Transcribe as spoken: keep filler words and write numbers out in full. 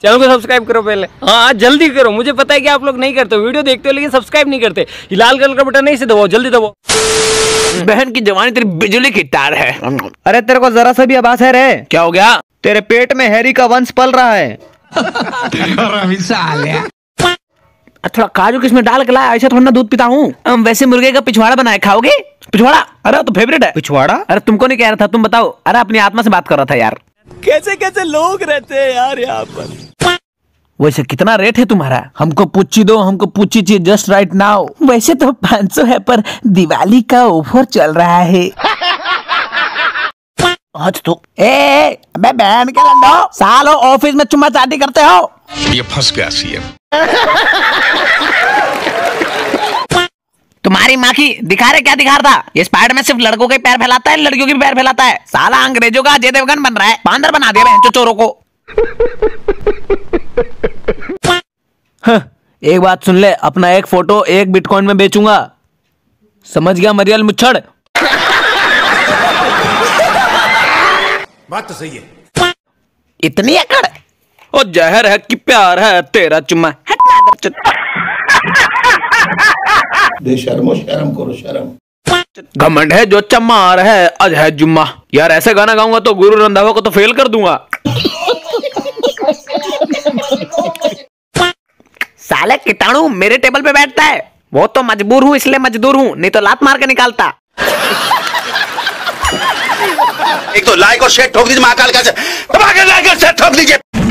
Channel को subscribe करो पहले। हाँ जल्दी करो, मुझे पता है कि आप लोग नहीं करते, वीडियो देखते हो लेकिन सब्सक्राइब नहीं करते। ये लाल कलर का बटन नहीं से दबाओ, जल्दी दबाओ। बहन की जवानी तेरी बिजली की तार है। अरे तेरे को जरा सा भी आभास है रे? क्या हो गया? तेरे पेट में हैरी का वंश पल रहा है। थोड़ा काजू किसमें डाल के लाया, ऐसा थोड़ा ना दूध पीता हूँ। वैसे मुर्गे का पिछवाड़ा बनाए, खाओगे? पिछवाड़ा? अरे तो फेवरेट है पिछवाड़ा। अरे तुमको नहीं कह रहा था, तुम बताओ। अरे अपनी आत्मा से बात कर रहा था यार। कैसे कैसे लोग रहते हैं यार यहाँ पर। वैसे कितना रेट है तुम्हारा? हमको पूछी दो, हमको पूछी चाहिए जस्ट राइट नाउ। वैसे तो पाँच सौ है, पर दिवाली का ऑफर चल रहा है। आज तो ए अबे बहन के लंडो, सालों ऑफिस में चुम्मा चाटी करते हो। ये फंस गया सीएम। तुम्हारी माँ की दिखा रहे, क्या दिखा रहा था? ये स्पाइडरमैन सिर्फ लड़कों के पैर फैलाता है, लड़कियों के भी पैर फैलाता है। साला अंग्रेजों का अजय देवगन बन रहा है, बांदर बना दिया बहन चोरों को। हाँ, एक बात सुन ले, अपना एक फोटो एक बिटकॉइन में बेचूंगा, समझ गया मरियल मुच्छड़? बात तो सही है। इतनी अकड़? ओ जहर है कि प्यार है तेरा चुम्मा। बेशर्मो शर्म करो शर्म। घमंड है जो चमार है, अज है जुम्मा। यार ऐसे गाना गाऊंगा तो गुरु रंधावा को तो फेल कर दूंगा। साले कीटाणु मेरे टेबल पे बैठता है। वो तो मजबूर हूँ इसलिए मजदूर हूँ, नहीं तो लात मार के निकालता। एक तो लाइक और शेयर ठोक दीजिए, महाकाल का से लाइक और शेयर ठोक दीजिए।